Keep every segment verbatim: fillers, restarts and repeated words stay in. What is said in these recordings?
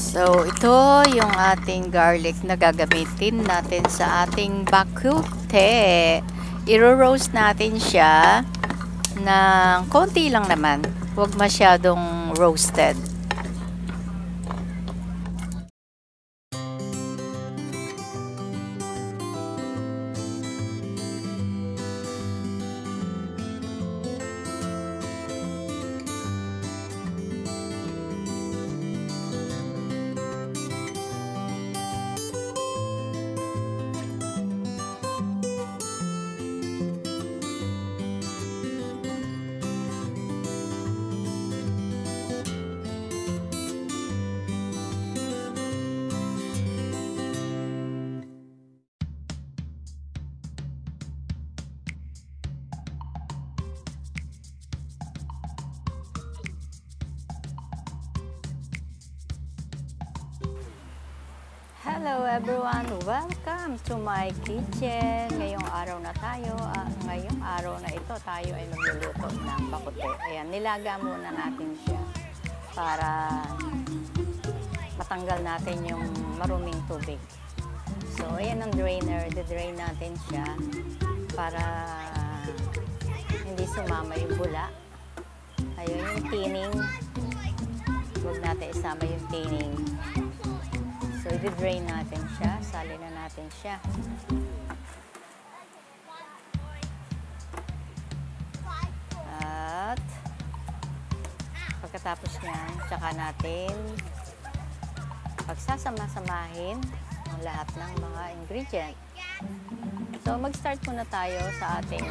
So, ito yung ating garlic na gagamitin natin sa ating bakute. Iro-roast natin siya ng konti lang naman. Huwag masyadong roasted. Hello everyone! Welcome to my kitchen. Ngayong araw na tayo, uh, ngayong araw na ito tayo ay magluluto ng bakute. Ayan, nilaga muna natin siya para matanggal natin yung maruming tubig. So, ayan ang drainer. De-drain natin siya para hindi sumama yung bula. Ayun yung tining. Huwag natin isama yung tining. So, i-drain natin siya. Salin na natin siya. At pagkatapos niyan, tsaka natin pagsasama-samahin ang lahat ng mga ingredient. So, mag-start muna tayo sa ating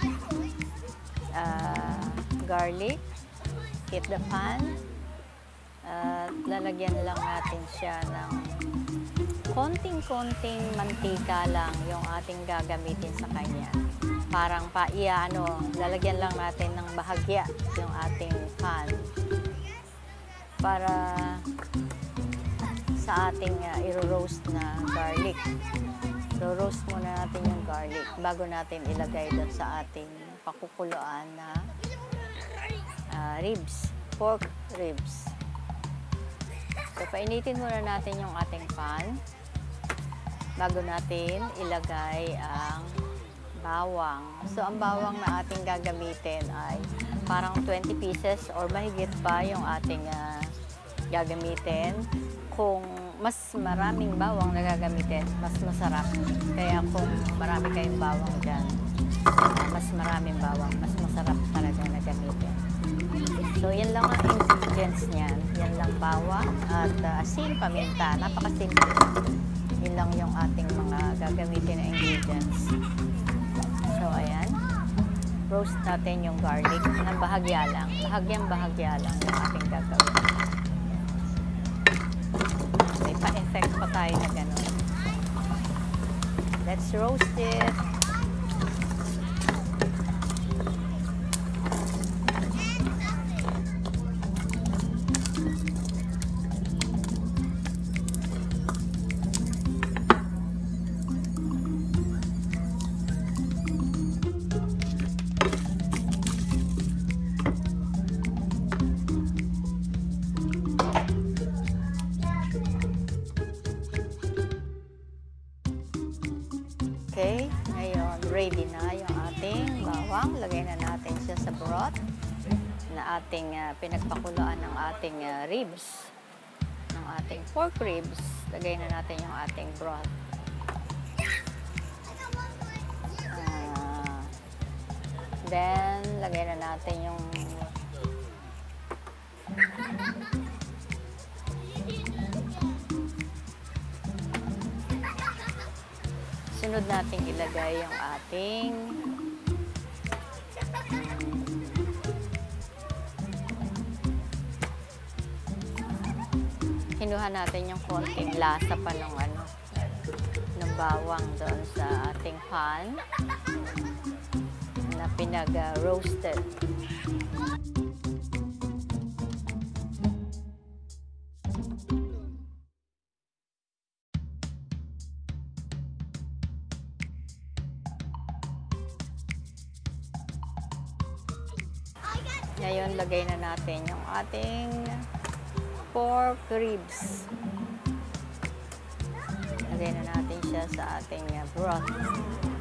uh, garlic. Heat the pan. At lalagyan lang natin siya ng konting-konting mantika lang yung ating gagamitin sa kanya. Parang paiya, ano, lalagyan lang natin ng bahagya yung ating pan para sa ating uh, i-roast na garlic. So, roast muna natin yung garlic bago natin ilagay doon sa ating pakukuluan na uh, ribs, pork ribs. So, painitin muna natin yung ating pan bago natin ilagay ang bawang. So, ang bawang na ating gagamitin ay parang twenty pieces or mahigit pa yung ating uh, gagamitin. Kung mas maraming bawang na gagamitin, mas masarap. Kaya kung marami kayong bawang dyan, uh, mas maraming bawang, mas masarap talaga na gamitin. So, yan lang ang ingredients niyan. Yan lang bawang at uh, asin, paminta. Napakasimple. Yan lang yung ating mga gagamitin na ingredients. So, ayan. Roast natin yung garlic ng bahagya lang. Bahagyang-bahagya lang yung ating gagawin. May pa-effect pa tayo na gano'n. Let's roast it. Okay, ngayon ready na yung ating bawang. Lagay na natin siya sa broth na ating uh, pinagpakuluan ng ating uh, ribs, ng ating pork ribs. Lagay na natin yung ating broth. Uh, then, lagay na natin yung sunod natin ilagay yung ating kinuha natin yung konting lasa pa ng ano ng bawang doon sa ating pan na pinag-roasted. Ngayon, lagay na natin yung ating pork ribs. Lagay na natin siya sa ating uh, broth.